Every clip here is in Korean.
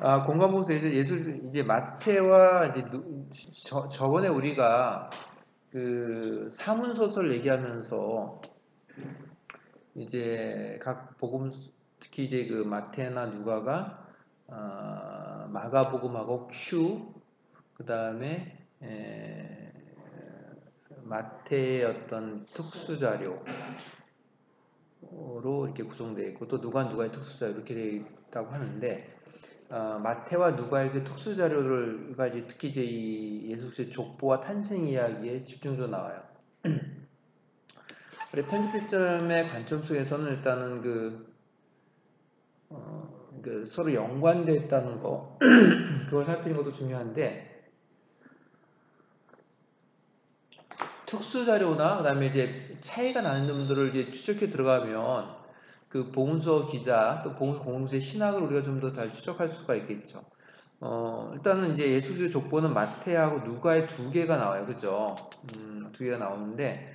공간봉사 이제 예술 이제 마태와 이제 저번에 우리가 그 사문소설 얘기하면서 이제 각 복음 특히 이제 그 마태나 누가가 마가복음하고 그 다음에 마태의 어떤 특수 자료로 이렇게 구성되어 있고 또 누가의 특수 자료 이렇게 되어 있다고 하는데. 마태와 누가의 그 특수 자료를 이제 특히 이제 이 예수 그리스도의 족보와 탄생 이야기에 집중적으로 나와요. 우리 편집점의 관점 속에서는 일단은 그 서로 연관되어 있다는 거 그걸 살피는 것도 중요한데 특수 자료나 그다음에 이제 차이가 나는 점들을 이제 추적해 들어가면 그 복음서 기자 또 복음서 공동체의 신학을 우리가 좀 더 잘 추적할 수가 있겠죠. 일단은 이제 예수 그리스도의 족보는 마태하고 누가의 두 개가 나와요. 그죠? 두 개가 나오는데,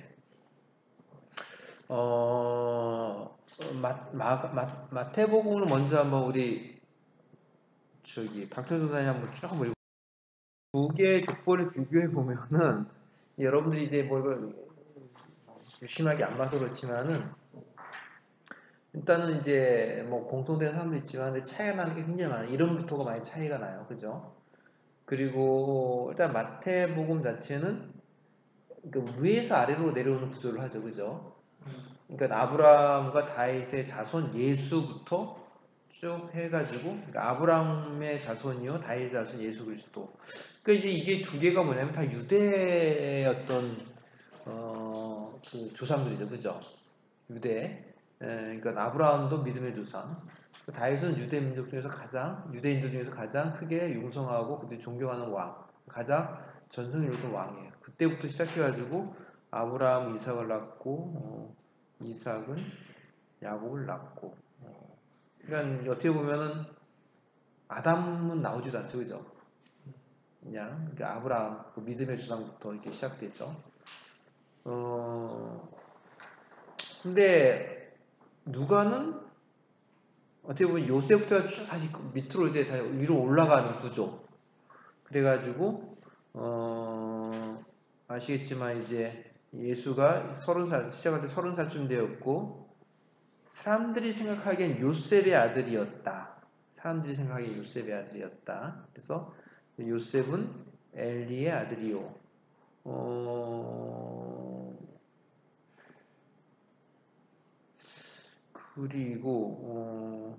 마태복음을 먼저 한번 우리, 박철 선생님 한번 쭉 한번 읽고, 두 개의 족보를 비교해 보면은, 여러분들이 이제 뭐 이걸 심하게 안 봐서 그렇지만은, 일단은 이제 뭐 공통된 사람도 있지만, 근데 차이가 나는 게 굉장히 많아요. 이름부터가 많이 차이가 나요. 그죠? 그리고 일단 마태복음 자체는 그러니까 위에서 아래로 내려오는 구조를 하죠, 그죠? 그러니까 아브라함과 다윗의 자손 예수부터 쭉 해가지고 그러니까 아브라함의 자손이요, 다윗의 자손 예수 그리스도. 그러니까 이제 이게 두 개가 뭐냐면 다 유대의 어떤 그 조상들이죠, 그죠? 유대. 그러니까 아브라함도 믿음의 조상. 다윗은 유대 민족 중에서 유대인들 중에서 가장 크게 융성하고 그들 존경하는 왕, 가장 전성이 높은 왕이에요. 그때부터 시작해가지고 아브라함 이삭을 낳고 이삭은 야곱을 낳고 그러니까 어떻게 보면은 아담은 나오지도 않죠, 그죠? 그냥 그러니까 아브라함 그 믿음의 조상부터 이렇게 시작되죠. 근데 누가는 어떻게 보면 요셉부터 쭉 다시 밑으로 이제 다 위로 올라가는 구조. 그래가지고 아시겠지만 이제 예수가 30살 시작할 때 30살쯤 되었고 사람들이 생각하기엔 요셉의 아들이었다. 사람들이 생각하기엔 요셉의 아들이었다. 그래서 요셉은 엘리의 아들이요. 그리고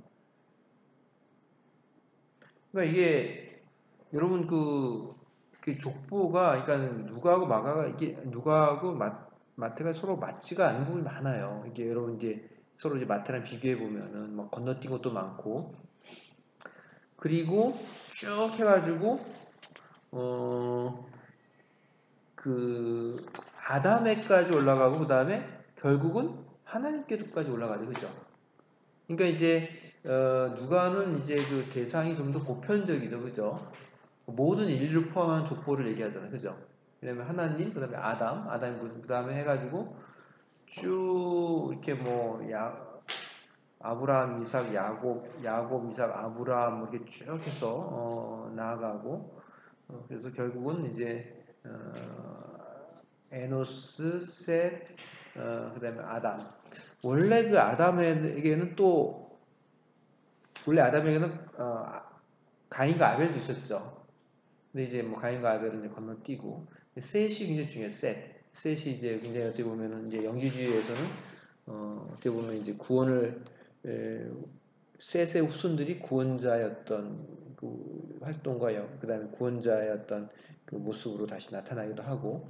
그러니까 이게 여러분 그 족보가 그러니까 누가하고 마태가 서로 맞지가 않은 부분이 많아요. 이게 여러분 이제 서로 이제 마태랑 비교해 보면은 막 건너뛴 것도 많고 그리고 쭉 해가지고 그 아담에까지 올라가고 그 다음에 결국은 하나님께로까지 올라가죠, 그죠? 그러니까 이제 누가는 이제 그 대상이 좀 더 보편적이죠, 그죠? 모든 인류를 포함한 족보를 얘기하잖아요, 그죠? 왜냐면 하나님, 그 다음에 아담 그 다음에 해가지고 쭉 이렇게 뭐 아브라함, 이삭, 야곱, 이삭, 아브라함 이렇게 쭉 해서 나아가고 그래서 결국은 이제 에노스, 셋, 그 다음에 아담. 원래 그 아담에게는 또 원래 아담에게는 가인과 아벨도 있었죠. 근데 이제 뭐 가인과 아벨은 이제 건너뛰고 셋이 굉장히 중요해요. 셋이 이제 굉장히 어떻게 보면은 이제 영지주의에서는 어떻게 보면 이제 구원을 셋의 후손들이 구원자였던 그 활동과 그다음에 구원자의 어떤 그 모습으로 다시 나타나기도 하고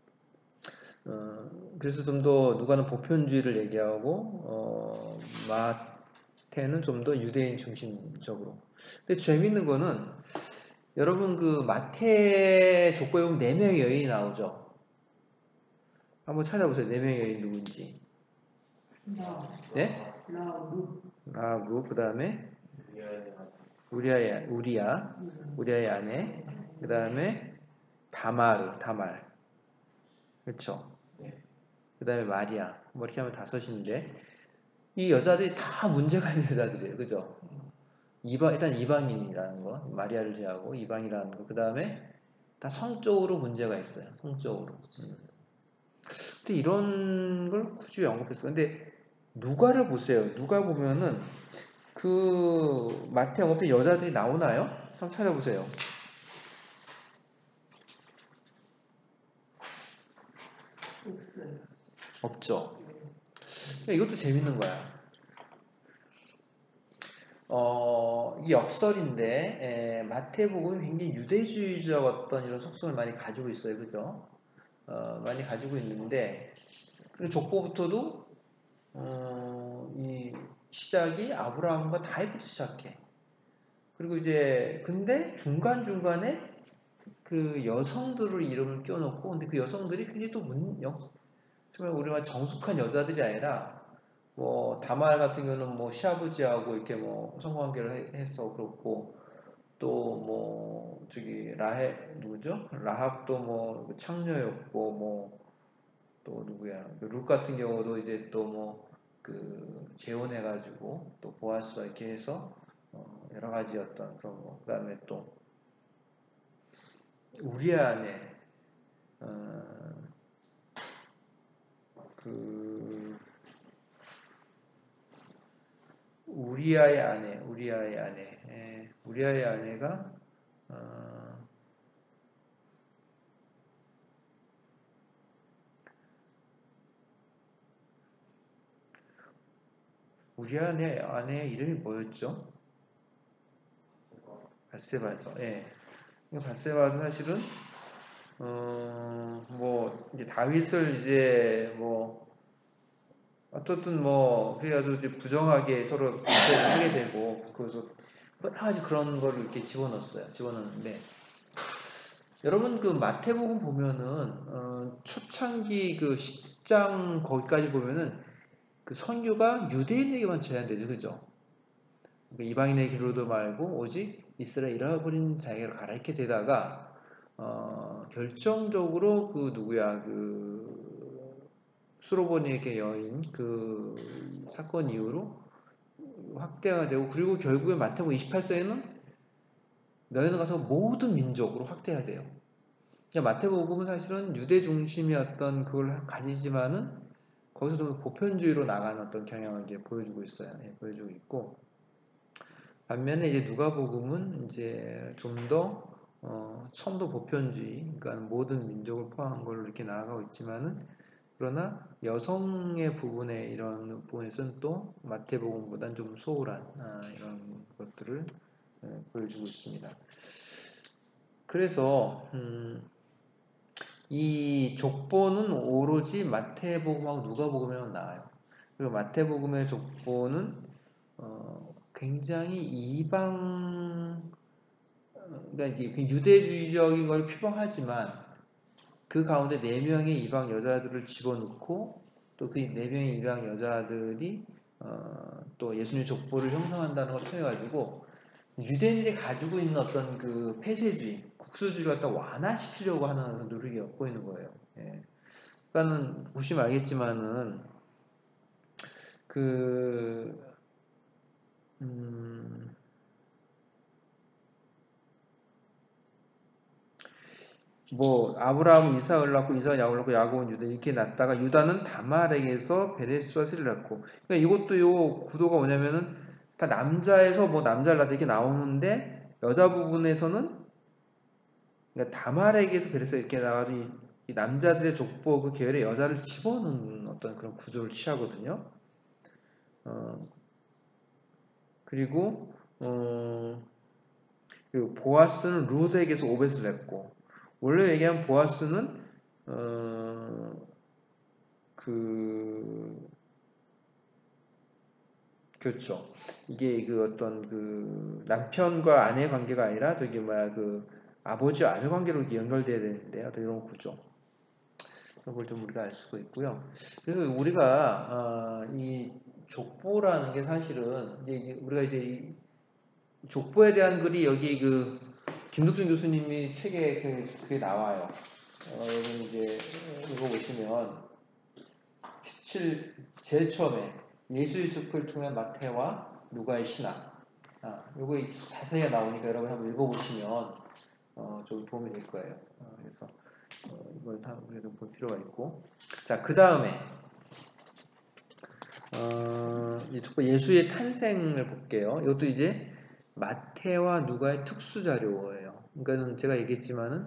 그래서 좀 더 누가는 보편주의를 얘기하고 마태는 좀 더 유대인 중심적으로. 근데 재밌는 거는 여러분 그 마태 족보에 보면 4명의 여인이 나오죠. 한번 찾아보세요. 4명의 여인 누군지. 네? 라브 그 다음에 우리아의 아내 그 다음에 다말 그렇죠. 그 다음에 마리아 뭐 이렇게 하면 5인데 이 여자들이 다 문제가 있는 여자들이에요. 그죠? 일단 이방인이라는 거, 마리아를 제하고 이방이라는 거, 그 다음에 다 성적으로 문제가 있어요. 성적으로. 근데 이런 걸 굳이 왜 언급했어요? 근데 누가를 보세요. 누가 보면은 그 마태 언급된 여자들이 나오나요? 한번 찾아보세요. 없어요. 없죠. 이것도 재밌는 거야. 이 역설인데 마태복음이 굉장히 유대주의적 어떤 이런 속성을 많이 가지고 있어요, 그죠? 많이 가지고 있는데 그리고 족보부터도 이 시작이 아브라함과 다윗부터 시작해. 그리고 이제 근데 중간 중간에 그 여성들을 이름을 끼워놓고 근데 그 여성들이 굉장히 또 정말 우리가 정숙한 여자들이 아니라 뭐 다말 같은 경우는 뭐 시아버지하고 이렇게 뭐 성관계를 했어 그렇고 또 뭐 저기 라헬 누구죠? 라합도 뭐 창녀였고 뭐 또 누구야? 룩 같은 경우도 이제 또 뭐 그 재혼해가지고 또 보아스와 이렇게 해서 여러 가지 어떤 그런 거 그다음에 또 우리아 안에 그 우리아의 아내가 어, 우리아의 아내 이름이 뭐였죠? 바세바죠. 예. 바세바도 사실은 뭐 이제 다윗을 이제 뭐 어쨌든 뭐 그래가지고 이제 부정하게 서로 대표를 하게 되고 그래서 여러 가지 그런 거를 이렇게 집어넣었어요. 집어넣는데 여러분 그 마태복음 보면은 초창기 그 10장 거기까지 보면은 그 선교가 유대인에게만 제한되죠, 그죠? 그러니까 이방인의 길로도 말고 오직 이스라엘 잃어버린 자에게로 가라 이렇게 되다가 결정적으로 그 누구야 그 수로보니에게 여인 그 사건 이후로 확대가 되고 그리고 결국에 마태복음 28장에는 너희는 가서 모든 민족으로 확대해야 돼요. 그러니까 마태복음은 사실은 유대 중심이었던 그걸 가지지만은 거기서 좀 보편주의로 나가는 어떤 경향을 이제 보여주고 있어요. 예, 보여주고 있고 반면에 이제 누가복음은 이제 좀 더 첨도 보편주의, 그러니까 모든 민족을 포함한 걸로 이렇게 나아가고 있지만은 그러나 여성의 부분에 이런 부분에서는 또 마태복음보다는 좀 소홀한 이런 것들을 보여주고 있습니다. 그래서 이 족보는 오로지 마태복음하고 누가복음에만 나와요. 그리고 마태복음의 족보는 굉장히 그러니까 이게 유대주의적인 걸 표방하지만 그 가운데 4명의 이방 여자들을 집어넣고 또 그 4명의 이방 여자들이 또 예수님의 족보를 형성한다는 걸 통해 가지고 유대인들이 가지고 있는 어떤 그 폐쇄주의, 국수주의를 갖다 완화시키려고 하는 노력이 엿보이는 거예요. 예. 그러니까는 보시면 알겠지만은 그 뭐 아브라함은 이삭을 낳고 이삭은 야곱을 낳고 야곱은 유다 이렇게 낳다가 유다는 다말에게서 베레스와 실을 낳고 그러니까 이것도 요 구도가 뭐냐면은 다 남자에서 뭐 남자를 낳다 이렇게 나오는데 여자 부분에서는 그러니까 다말에게서 베레스가 이렇게 나와가지고 이 남자들의 족보 그 계열의 여자를 집어넣는 어떤 그런 구조를 취하거든요. 그리고 그리고 보아스는 루드에게서 오벳을 냈고 원래 얘기하면 보아스는 그 그렇죠. 이게 그 어떤 그 남편과 아내 관계가 아니라 저기 뭐야 그 아버지와 아들 관계로 연결돼야 되는데 어떤 이런 구조. 그걸 좀 우리가 알 수가 있고요. 그래서 우리가 이 족보라는 게 사실은 이제 우리가 이제 이 족보에 대한 글이 여기 그 김덕준 교수님이 책에 그게 나와요. 여기 이제 이거 보시면 17 제일 처음에 예수의 숲을 통해 마태와 누가의 신학 요거 자세히 나오니까 여러분 한번 읽어보시면 좀 도움이 될 거예요. 그래서 이걸 다 우리가 좀 볼 필요가 있고, 자, 그 다음에 예수의 탄생을 볼게요. 이것도 이제 마태와 누가의 특수 자료예요. 그러니까는 제가 얘기했지만은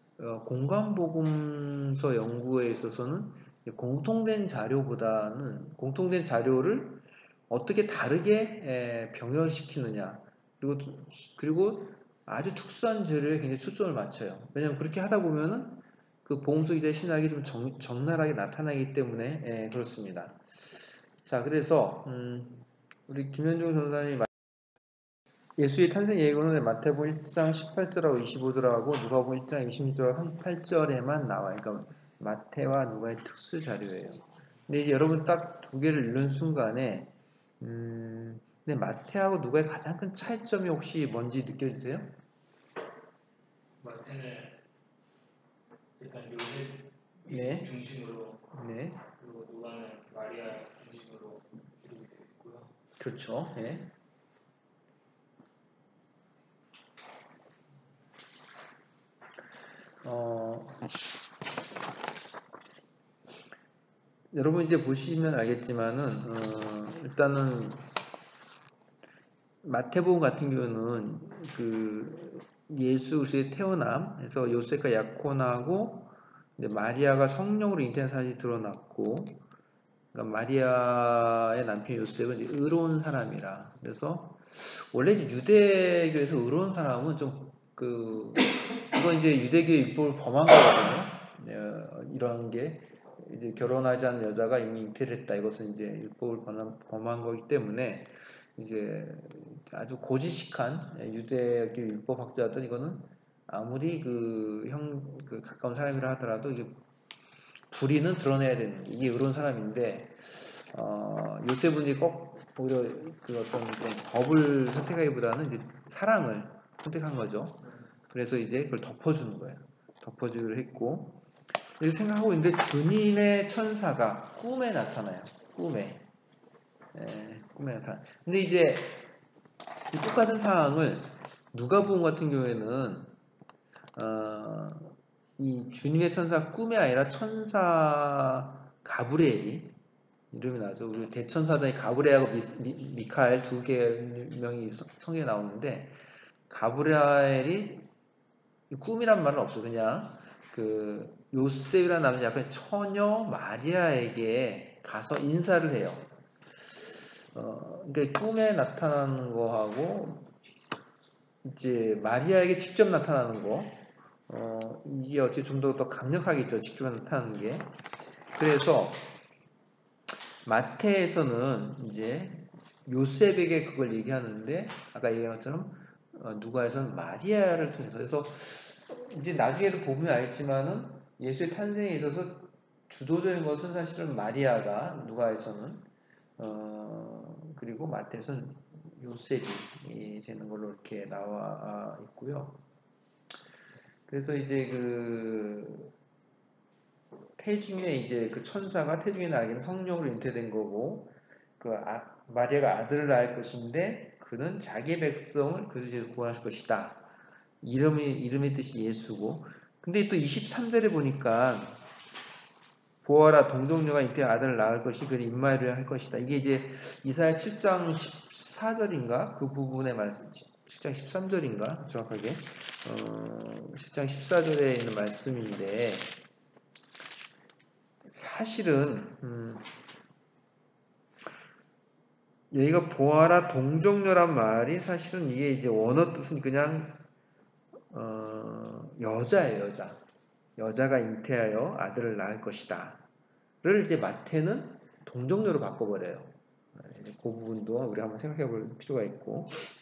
공관복음서 연구에 있어서는 공통된 자료보다는 공통된 자료를 어떻게 다르게 병렬시키느냐, 그리고 아주 특수한 자료에 굉장히 초점을 맞춰요. 왜냐하면 그렇게 하다 보면은 그 복음서 기자의 신학이 좀 적나라하게 나타나기 때문에 그렇습니다. 자, 그래서 우리 김현중 전사님이 예수의 탄생 예고는 마태복음 1장 18절하고 25절하고 누가복음 1장 26절하고 38절에만 나와요. 그러니까 마태와 누가의 특수 자료예요. 근데 이제 여러분 딱 두 개를 읽는 순간에 근데 마태하고 누가의 가장 큰 차이점이 혹시 뭔지 느껴지세요? 마태는 일단 요셉 네. 중심으로, 네. 그리고 누가는 마리아 중심으로 기록이 되어 있고요. 그렇죠. 네. 여러분 이제 보시면 알겠지만은 일단은 마태복음 같은 경우는 그 예수 그리스도의 태어남에서 요셉과 약혼하고 마리아가 성령으로 잉태한 사실이 드러났고, 그러니까 마리아의 남편 요셉은 이제 의로운 사람이라, 그래서 원래 이제 유대교에서 의로운 사람은 좀 그건 이제 유대교의 율법을 범한 거거든요. 이런 게 이제 결혼하지 않은 여자가 이미 잉태를 했다, 이것은 이제 율법을 범한 거기 때문에 이제 아주 고지식한 유대교 율법학자들은 이거는 아무리 그 가까운 사람이라 하더라도 이게 불의는 드러내야 되는, 이게 의로운 사람인데 요셉은 이제 꼭 오히려 그 어떤 그런 법을 선택하기보다는 이제 사랑을 선택한 거죠. 그래서 이제 그걸 덮어주는 거예요. 덮어주기로 했고, 이렇게 생각하고 있는데 주님의 천사가 꿈에 나타나요. 꿈에 나타나. 근데 이제 이 똑같은 상황을 누가복음 같은 경우에는 이 주님의 천사 꿈이 아니라 천사 가브리엘이 이름이 나죠. 우리 대천사장이 가브리엘하고 미카엘 두 명이 성경에 나오는데, 가브리엘이 꿈이란 말은 없어. 그냥 그 요셉이라는 남자 약간 처녀 마리아에게 가서 인사를 해요. 그러니까 꿈에 나타나는 거하고 이제 마리아에게 직접 나타나는 거, 이게 어떻게 좀 더 강력하겠죠. 직접 나타나는 게. 그래서 마태에서는 이제 요셉에게 그걸 얘기하는데, 아까 얘기한 것처럼 누가에서는 마리아를 통해서, 그래서 이제 나중에도 보면 알겠지만은 예수의 탄생에 있어서 주도적인 것은 사실은 마리아가 누가에서는 그리고 마태에서는 요셉이 되는 걸로 이렇게 나와 있고요. 그래서 이제 그 태중에 이제 그 천사가 태중에 나에게는 성령으로 잉태된 거고, 마리아가 아들을 낳을 것인데 그는 자기 백성을 그리스도에서 구원하실 것이다. 이름의 뜻이 예수고, 근데 또 23절에 보니까 보아라 동정녀가 잉태한 아들을 낳을 것이 그를 임마누엘 할 것이다. 이게 이제 이사야 7장 14절인가 그 부분의 말씀, 7장 13절인가 정확하게 7장 14절에 있는 말씀인데, 사실은 여기가 보아라 동정녀란 말이 사실은 이게 이제 원어 뜻은 그냥 여자예요. 여자가 잉태하여 아들을 낳을 것이다 를 이제 마태는 동정녀로 바꿔버려요. 그 부분도 우리 한번 생각해 볼 필요가 있고,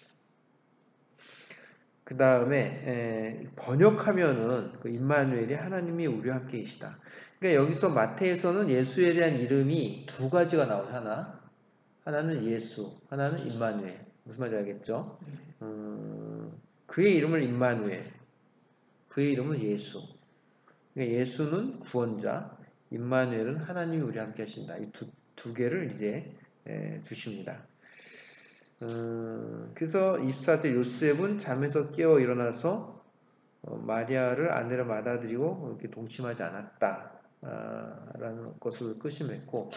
그 다음에 번역하면은 그 임마누엘이 하나님이 우리와 함께 계시다. 그러니까 여기서 마태에서는 예수에 대한 이름이 두 가지가 나와요. 하나는 예수, 하나는 임마누엘. 무슨 말인지 알겠죠? 그의 이름을 임마누엘, 그의 이름은 예수. 그러니까 예수는 구원자, 임마누엘은 하나님이 우리와 함께 하신다. 이 두 개를 이제 주십니다. 그래서 24절 요셉은 잠에서 깨어 일어나서 마리아를 아내로 받아들이고 이렇게 동침하지 않았다. 라는 것을 끄심했고,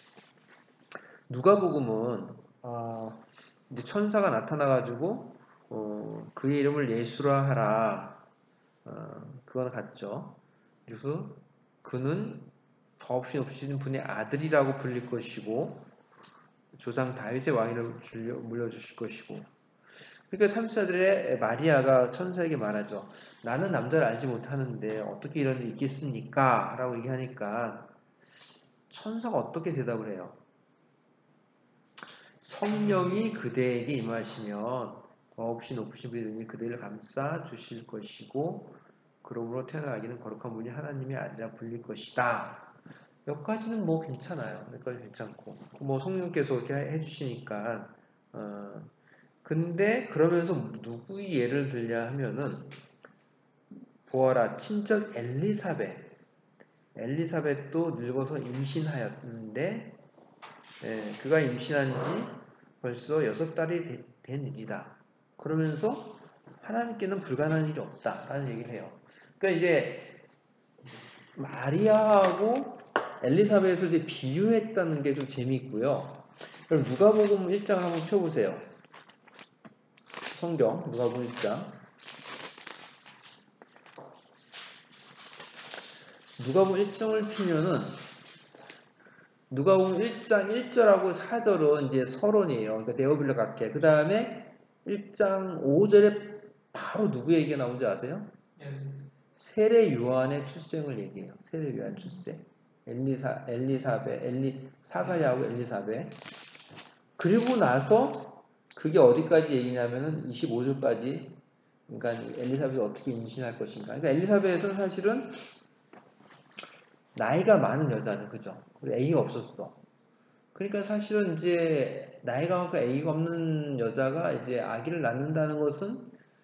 누가복음은 이제 천사가 나타나가지고 그의 이름을 예수라 하라. 그건 같죠. 그래서 그는 더없이 높으신 분의 아들이라고 불릴 것이고 조상 다윗의 왕위를 물려주실 것이고. 그러니까 참사들의 마리아가 천사에게 말하죠. 나는 남자를 알지 못하는데 어떻게 이런 일이 있겠습니까? 라고 얘기하니까 천사가 어떻게 대답을 해요? 성령이 그대에게 임하시면 더없이 높으신 분이 그대를 감싸 주실 것이고 그러므로 태어날 아기는 거룩한 분이 하나님의 아들이라 불릴 것이다. 여기까지는 뭐 괜찮아요. 여기까지 괜찮고 뭐 성령께서 이렇게 해주시니까 근데 그러면서 누구의 예를 들냐 하면은 보아라 친척 엘리사벳도 늙어서 임신하였는데 그가 임신한 지 벌써 6달이 된 일이다. 그러면서 하나님께는 불가능한 일이 없다라는 얘기를 해요. 그러니까 이제 마리아하고 엘리사벳을 이제 비유했다는 게 좀 재미있고요. 그럼 누가복음 1장을 한번 펴보세요. 성경 누가복음 1장. 누가복음 1장을 피면은 누가복음 1장 1절하고 4절은 이제 서론이에요. 그러니까 데오빌로 각계. 그 다음에 1장 5절에 바로 누구 얘기가 나온지 아세요? 세례 요한의 출생을 얘기해요. 세례 요한 출생. 사가랴하고 엘리사벳. 그리고 나서 그게 어디까지 얘기냐면은 25절까지. 그러니까 엘리사벳이 어떻게 임신할 것인가. 그러니까 엘리사벳은 사실은 나이가 많은 여자죠. 그죠? 그리고 애기가 없었어. 그러니까 사실은 이제 나이가 많고 애기가 없는 여자가 이제 아기를 낳는다는 것은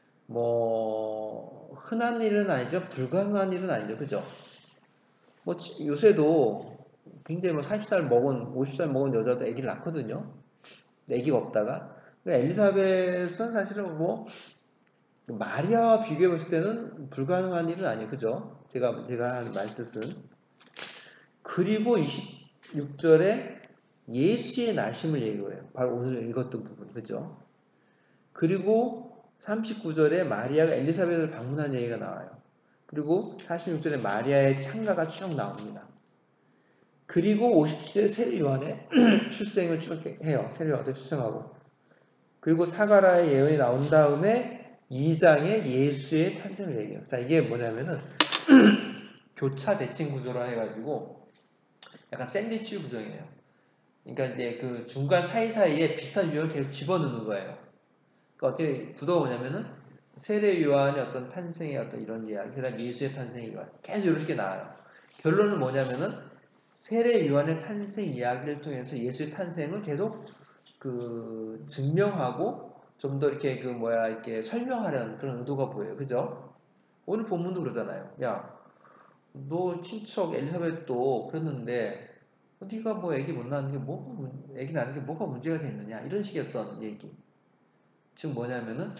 뭐 흔한 일은 아니죠. 불가능한 일은 아니죠. 그죠? 뭐 요새도 굉장히 뭐 40살 먹은 50살 먹은 여자도 아기를 낳거든요. 아기가 없다가. 그러니까 엘리사벳은 사실은 뭐 마리아와 비교해 봤을 때는 불가능한 일은 아니에요. 그죠? 제가 한 말뜻은. 그리고 26절에 예수의 나심을 얘기해요. 바로 오늘 읽었던 부분. 그죠? 그리고 39절에 마리아가 엘리사벳을 방문한 얘기가 나와요. 그리고 46절에 마리아의 창가가 쭉 나옵니다. 그리고 50절에 세례 요한의 출생을 쭉 해요. 세례 요한도 출생하고. 그리고 사가라의 예언이 나온 다음에 2장에 예수의 탄생을 얘기해요. 자, 이게 뭐냐면은 교차 대칭 구조로 해가지고 약간 샌드위치 구조예요. 그러니까 이제 그 중간 사이사이에 비슷한 유형을 계속 집어넣는 거예요. 그러니까 어떻게 구도가 뭐냐면은 세례 요한의 어떤 탄생의 어떤 이런 이야기, 그 다음 예수의 탄생의 이야기 계속 이렇게 나와요. 결론은 뭐냐면은 세례 요한의 탄생 이야기를 통해서 예수의 탄생을 계속 그 증명하고 좀 더 이렇게 이렇게 설명하려는 그런 의도가 보여요. 그죠? 오늘 본문도 그러잖아요. 야, 너 친척 엘리사벳도 그랬는데 네가 뭐 애기 못 낳는 게 애기 낳는 게 뭐가 문제가 됐느냐 이런 식의 어떤 얘기. 즉 뭐냐면은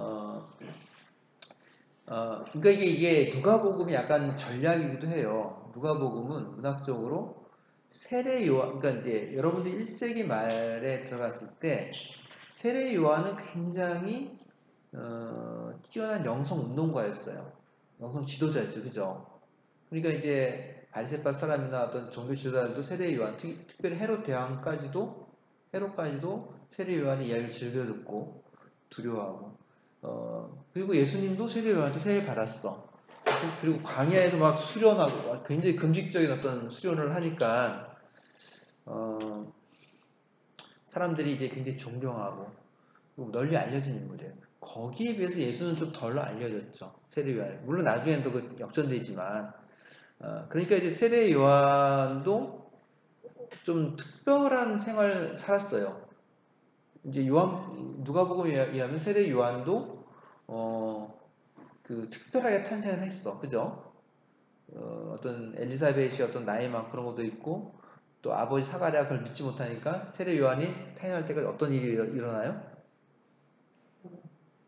그러니까 이게 누가복음이 약간 전략이기도 해요. 누가복음은 문학적으로 세례 요한, 그러니까 이제 여러분들이 1세기 말에 들어갔을 때 세례 요한은 굉장히 뛰어난 영성 운동가였어요. 영성 지도자였죠, 그죠? 그러니까 이제 바리새파 사람이나 어떤 종교 지도자들도 세례 요한, 특별히 헤롯까지도 세례 요한의 이야기를 즐겨 듣고 두려워하고, 그리고 예수님도 세례 요한한테 세례를 받았어. 그리고 광야에서 막 수련하고 굉장히 금식적인 어떤 수련을 하니까 사람들이 이제 굉장히 존경하고 널리 알려진 인물이에요. 거기에 비해서 예수는 좀 덜 알려졌죠. 세례 요한. 물론 나중에는 또 그 역전되지만 그러니까 이제 세례 요한도 좀 특별한 생활 살았어요. 이제 누가복음에 의하면 세례 요한도 그 특별하게 탄생을 했어, 그죠? 어떤 엘리사벳이 어떤 나이 많고 그런 것도 있고 또 아버지 사가랴 그걸 믿지 못하니까 세례 요한이 태어날 때까지 어떤 일이 일어나요?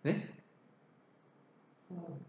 네? 어.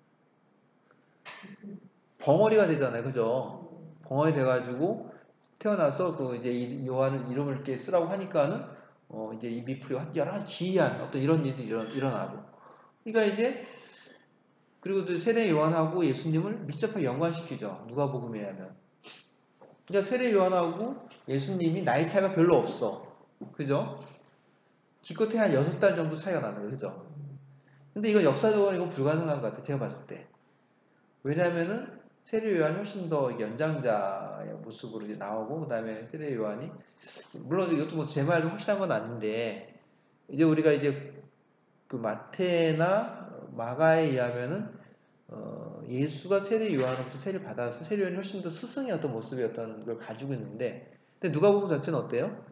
벙어리가 되잖아요, 그죠? 벙어리 돼가지고 태어나서 그 이제 요한 이름을 이렇게 쓰라고 하니까는 이제 이 미풀이 여러 가지 기이한 어떤 이런 일들이 일어나고. 그러니까 이제 그리고 또 세례 요한하고 예수님을 밀접하게 연관시키죠. 누가복음에 의하면. 그러니까 세례 요한하고 예수님이 나이 차이가 별로 없어. 그죠? 기껏해 한 6달 정도 차이가 나는 거죠. 그죠? 근데 이거 역사적으로 이거 불가능한 것 같아요. 제가 봤을 때. 왜냐하면은 세례 요한이 훨씬 더 연장자의 모습으로 이제 나오고, 그 다음에 세례 요한이, 물론 이것도 뭐 제 말도 확실한 건 아닌데, 이제 우리가 이제 그 마태나 마가에 의하면은 예수가 세례 요한으로부터 세례 받아서 세례 요한이 훨씬 더 스승의 어떤 모습이었던 걸 가지고 있는데, 근데 누가복음 자체는 어때요?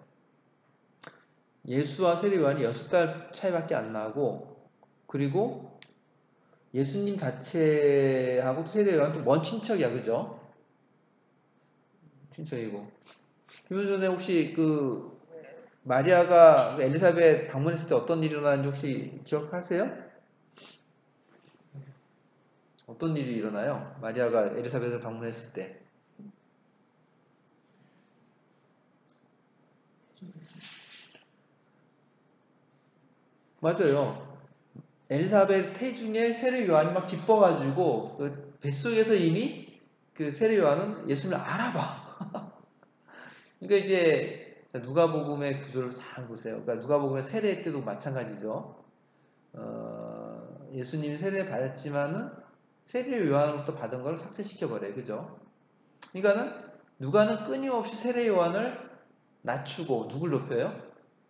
예수와 세례 요한이 6달 차이밖에 안 나고, 그리고 예수님 자체하고 세례 요한은 또 먼 친척이야, 그죠? 친척이고. 김효 전에 혹시 그 마리아가 그 엘리사벳 방문했을 때 어떤 일이 일어나는지 혹시 기억하세요? 어떤 일이 일어나요? 마리아가 엘리사벳을 방문했을 때. 맞아요. 엘리사벳 태중에 세례 요한이 막 기뻐가지고 그 뱃속에서 이미 그 세례 요한은 예수님을 알아봐. 그러니까 이제 누가복음의 구조를 잘 보세요. 그러니까 누가복음의 세례 때도 마찬가지죠. 예수님이 세례를 받았지만은 세례 요한으로부터 받은 걸 삭제시켜 버려요. 그죠? 그러니까는 누가는 끊임없이 세례 요한을 낮추고 누굴 높여요?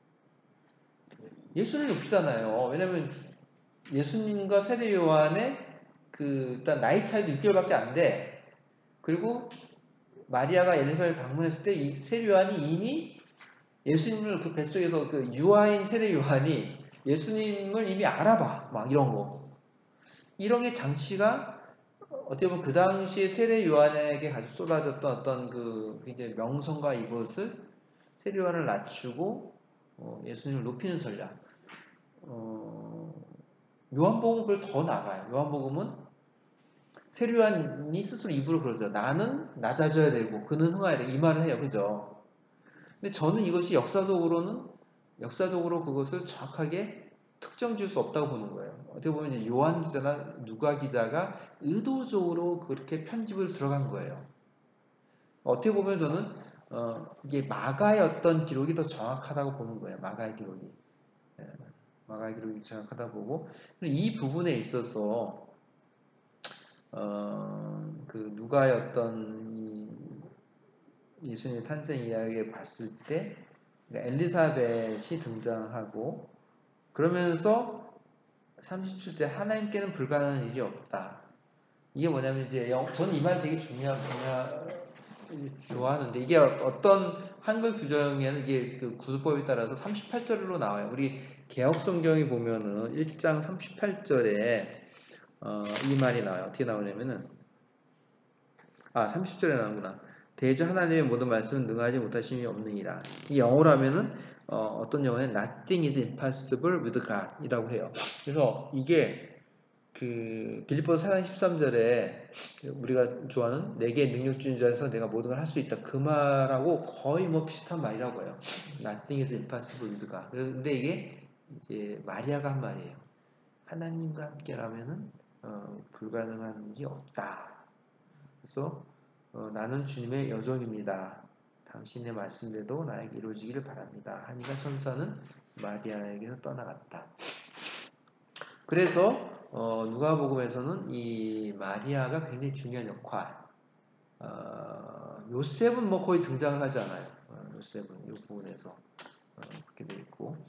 예수를 높이잖아요. 왜냐면 예수님과 세례 요한의 그 일단 나이 차이도 6개월밖에 안 돼. 그리고 마리아가 엘리사벳 방문했을 때 이 세례 요한이 이미 예수님을 그 뱃속에서 그 유아인 세례 요한이 예수님을 이미 알아봐. 막 이런 거. 이런 게 장치가 어떻게 보면 그 당시에 세례 요한에게 가지고 쏟아졌던 어떤 그 이제 명성과 이것을 세례 요한을 낮추고 예수님을 높이는 전략. 요한복음은 그걸 더 나가요. 요한복음은 세례 요한이 스스로 입으로 그러죠. 나는 낮아져야 되고 그는 흥해야 되고 이 말을 해요. 그죠? 근데 저는 이것이 역사적으로 그것을 정확하게 특정 지을 수 없다고 보는 거예요. 어떻게 보면 이제 요한 기자나 누가 기자가 의도적으로 그렇게 편집을 들어간 거예요. 어떻게 보면 저는 이게 마가의 어떤 기록이 더 정확하다고 보는 거예요. 마가의 기록이. 예, 마가의 기록이 정확하다 보고 이 부분에 있어서 그 누가의 어떤 이 예수님의 탄생 이야기를 봤을 때 그러니까 엘리사벳이 등장하고 그러면서 37세 하나님께는 불가능한 일이 없다. 이게 뭐냐면 이제 저는 이 말 되게 좋아하는데 이게 어떤 한글 규정에는 이게 그 구두법에 따라서 38절로 나와요. 우리 개혁 성경에 보면은 1장 38절에 이 말이 나와요. 어떻게 나오냐면은 30절에 나오구나. 대저 하나님의 모든 말씀은 능하지 못하심이 없느니라. 이 영어로 하면은 어떤 영어는 nothing is impossible with God 이라고 해요. 그래서 이게 그 빌립보서 4장 13절에 우리가 좋아하는 내게 능력 주는 자에서 내가 모든 걸 할 수 있다. 그 말하고 거의 뭐 비슷한 말이라고 해요. Nothing is impossible with God. 그런데 이게 이제 마리아가 한 말이에요. 하나님과 함께라면은 불가능한 일이 없다. 그래서 나는 주님의 여종입니다. 당신의 말씀대로 나에게 이루어지기를 바랍니다. 하니까 천사는 마리아에게서 떠나갔다. 그래서 누가복음에서는 이 마리아가 굉장히 중요한 역할. 요셉은 뭐 거의 등장을 하지 않아요. 요셉은 이 부분에서 그렇게 되어 있고